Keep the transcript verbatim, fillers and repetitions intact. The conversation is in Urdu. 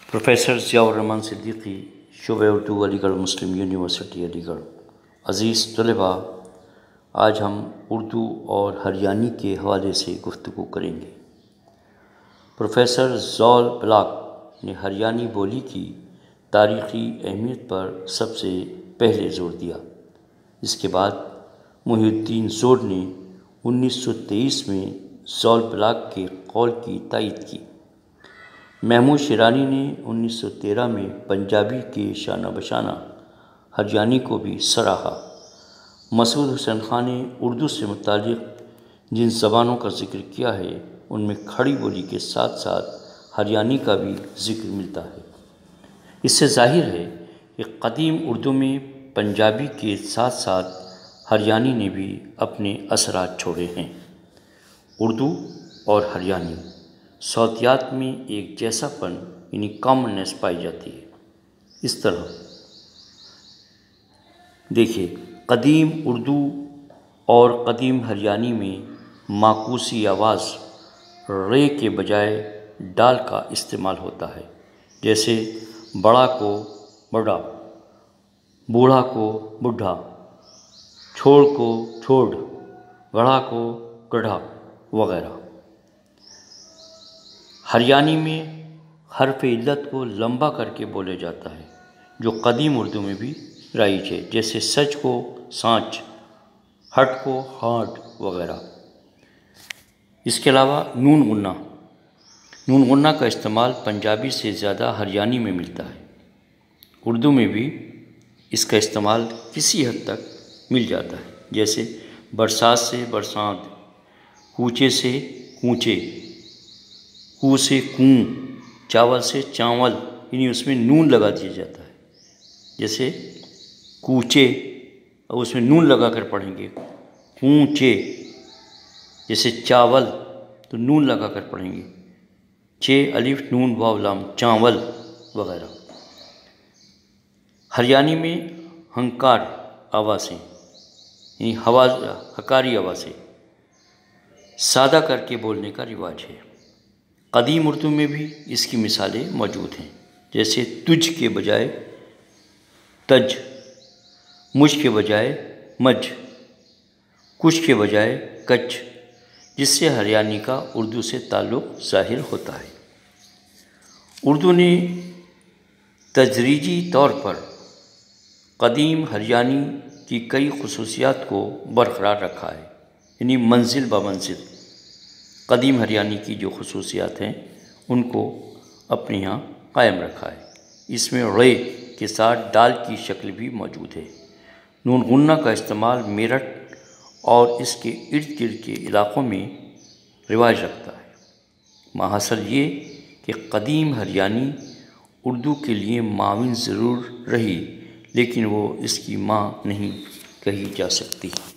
پروفیسر ضیاء الرحمن صدیقی، شعبہ اردو، علی گڑھ مسلم یونیورسٹی علی گڑھ۔ عزیز طلباء، آج ہم اردو اور ہریانی کے حوالے سے گفتگو کریں گے۔ پروفیسر زال بلاک نے ہریانی بولی کی تاریخی اہمیت پر سب سے پہلے زور دیا۔ اس کے بعد محی الدین زوڈ نے انیس سو تیئیس میں زال بلاک کے قول کی تائید کی۔ محمود شیرانی نے انیس سو تیرہ میں پنجابی کے شانہ بشانہ ہریانی کو بھی سراہا۔ مسعود حسین خان نے اردو سے متعلق جن زبانوں کا ذکر کیا ہے ان میں کھڑی بولی کے ساتھ ساتھ ہریانی کا بھی ذکر ملتا ہے۔ اس سے ظاہر ہے کہ قدیم اردو میں پنجابی کے ساتھ ساتھ ہریانی نے بھی اپنے اثرات چھوڑے ہیں۔ اردو اور ہریانی صوتیات میں ایک جیسا پن یعنی کامننس پائی جاتی ہے۔ اس طرح دیکھیے، قدیم اردو اور قدیم ہریانی میں معکوسی آواز رے کے بجائے ڈال کا استعمال ہوتا ہے، جیسے بڑا کو بڑا، بوڑھا کو بڈھا، چھوڑ کو چھوڑ، گڑھا کو گڑھا وغیرہ۔ ہریانی میں حرف علت کو لمبا کر کے بولے جاتا ہے، جو قدیم اردو میں بھی رائج ہے، جیسے سچ کو سانچ، ہٹ کو ہانٹ وغیرہ۔ اس کے علاوہ نون غنہ نون غنہ کا استعمال پنجابی سے زیادہ ہریانی میں ملتا ہے۔ اردو میں بھی اس کا استعمال کسی حد تک مل جاتا ہے، جیسے برسات سے برسات، کوچے سے کوچے، کو سے کوں، چاول سے چاول، یعنی اس میں نون لگا دیا جاتا ہے، جیسے کوچے اور اس میں نون لگا کر پڑھیں گے، کونچے، جیسے چاول تو نون لگا کر پڑھیں گے، چے الف نون واو لام، چاول وغیرہ۔ ہریانی میں ہنکار آوازیں یعنی حواز ہکاری آوازیں سادہ کر کے بولنے کا رواج ہے۔ قدیم اردو میں بھی اس کی مثالیں موجود ہیں، جیسے تجھ کے بجائے تج، مجھ کے بجائے مجھ، کچھ کے بجائے کچ، جس سے ہریانی کا اردو سے تعلق ظاہر ہوتا ہے۔ اردو نے تدریجی طور پر قدیم ہریانی کی کئی خصوصیات کو برقرار رکھا ہے، یعنی منزل بہ منزل قدیم ہریانی کی جو خصوصیات ہیں ان کو اپنے یہاں قائم رکھا ہے۔ اس میں رے کے ساتھ ڈال کی شکل بھی موجود ہے۔ نون غنہ کا استعمال میرٹھ اور اس کے ارد گرد کے علاقوں میں رواج رکھتا ہے۔ ماحصل یہ کہ قدیم ہریانی اردو کے لیے معاون ضرور رہی، لیکن وہ اس کی ماں نہیں کہی جا سکتی۔